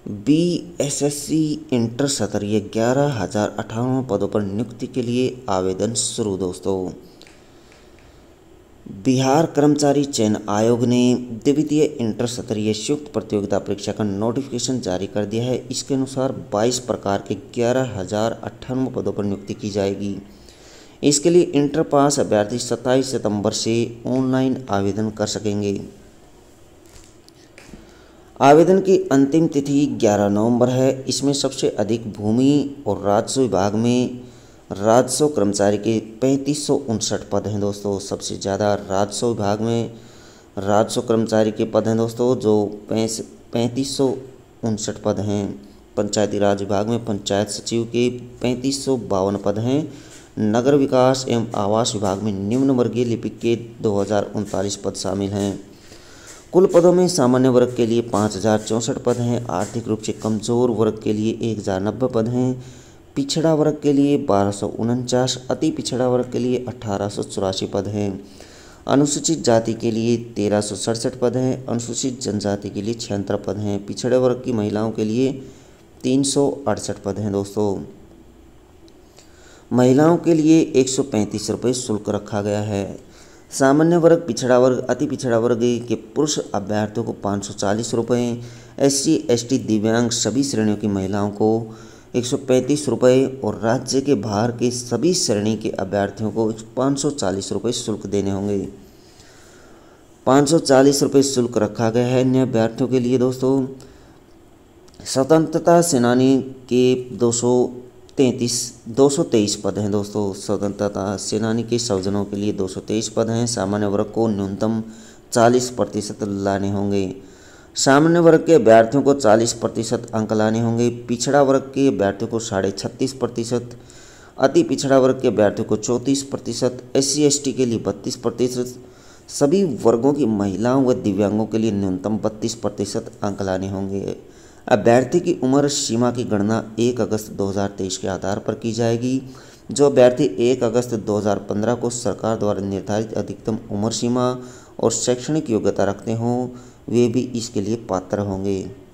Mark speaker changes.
Speaker 1: BSSC inter सत्रीय 11,058 पदों पर नियुक्ति के लिए आवेदन शुरू। दोस्तों, बिहार कर्मचारी चयन आयोग ने द्वितीय इंटर सत्रीय संयुक्त प्रतियोगिता परीक्षा का नोटिफिकेशन जारी कर दिया है। इसके अनुसार 22 प्रकार के 11,058 पदों पर नियुक्ति की जाएगी। इसके लिए इंटर पास अभ्यर्थी 27 सितंबर से ऑनलाइन आवेदन कर सकेंगे। आवेदन की अंतिम तिथि 11 नवंबर है। इसमें सबसे अधिक भूमि और राजस्व विभाग में राजस्व कर्मचारी के 3559 पद हैं। दोस्तों, सबसे ज़्यादा राजस्व विभाग में राजस्व कर्मचारी के पद हैं दोस्तों, जो 3559 पद हैं। पंचायती राज विभाग में पंचायत सचिव के 3552 पद हैं। नगर विकास एवं आवास विभाग में निम्न वर्गीय लिपिक के 2039 पद शामिल हैं। कुल पदों में सामान्य वर्ग के लिए 5064 पद हैं। आर्थिक रूप से कमजोर वर्ग के लिए 1090 पद हैं। पिछड़ा वर्ग के लिए 1249, अति पिछड़ा वर्ग के लिए 1884 पद हैं। अनुसूचित जाति के लिए 1367 पद हैं। अनुसूचित जनजाति के लिए 76 पद हैं। पिछड़े वर्ग की महिलाओं के लिए 368 पद हैं। दोस्तों, महिलाओं के लिए 135 रुपये शुल्क रखा गया है। सामान्य वर्ग, पिछड़ा वर्ग, अति पिछड़ा वर्ग के पुरुष अभ्यर्थियों को 540 रुपये, SC ST दिव्यांग सभी श्रेणियों की महिलाओं को 135 रुपये और राज्य के बाहर के सभी श्रेणी के अभ्यर्थियों को 540 रुपये शुल्क देने होंगे। 540 रुपये शुल्क रखा गया है अन्य अभ्यर्थियों के लिए। दोस्तों, स्वतंत्रता सेनानी के 223 पद हैं। दोस्तों, स्वतंत्रता सेनानी के स्वजनों के लिए 223 पद हैं। सामान्य वर्ग को न्यूनतम 40% लाने होंगे। सामान्य वर्ग के अभ्यर्थियों को 40% अंक लाने होंगे। पिछड़ा वर्ग के अभ्यर्थियों को 36.5%, अति पिछड़ा वर्ग के अभ्यर्थियों को 34%, SC ST के लिए 32%, सभी वर्गों की महिलाओं व दिव्यांगों के लिए न्यूनतम 32% अंक लाने होंगे। अभ्यर्थी की उम्र सीमा की गणना 1 अगस्त 2023 के आधार पर की जाएगी। जो अभ्यर्थी 1 अगस्त 2015 को सरकार द्वारा निर्धारित अधिकतम उम्र सीमा और शैक्षणिक योग्यता रखते हों, वे भी इसके लिए पात्र होंगे।